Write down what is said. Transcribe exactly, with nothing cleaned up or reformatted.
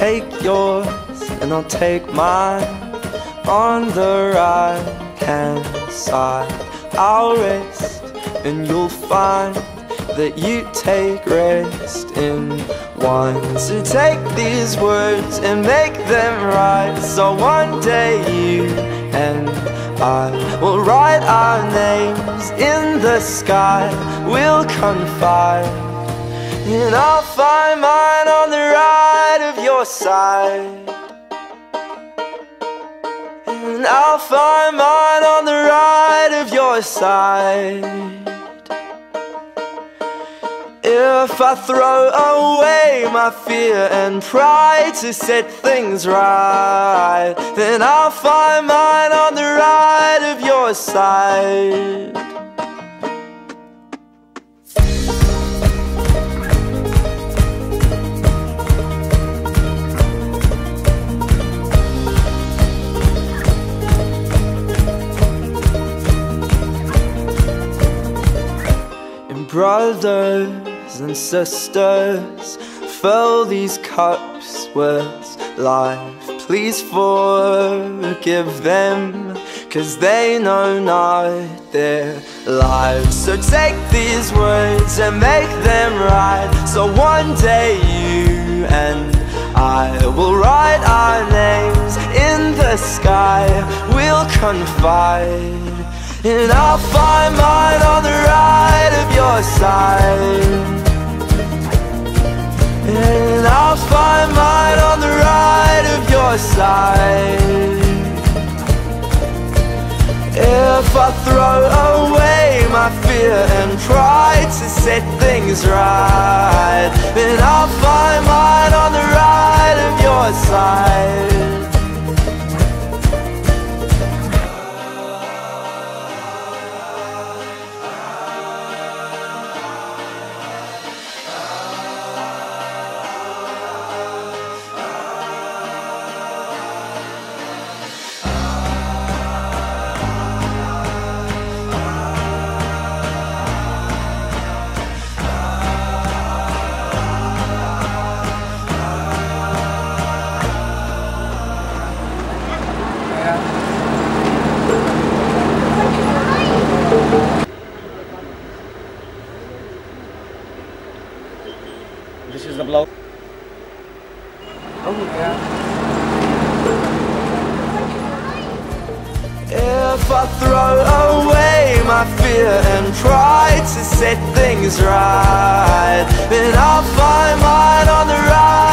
take yours and I'll take mine. On the right hand side I'll rest, and you'll find that you take rest in wine. So take these words and make them right, so one day you and I will write our names in the sky. We'll confide, and I'll find mine on the right of your side, and I'll find mine on the right of your side. If I throw away my fear and pride to set things right, then I'll find mine on the right of your side. And brothers and sisters, fill these cups with life. Please forgive them, 'cause they know not their lives. So take these words and make them right, so one day you and I will write our names in the sky. We'll confide, and I'll find mine on the right of your side, and I'll find mine on the right of your side. If I throw away my fear and pride to set things right, then I'll find mine on the right of your side. This is the blow. Oh yeah. If I throw away my fear and pride to set things right, then I'll find mine on the right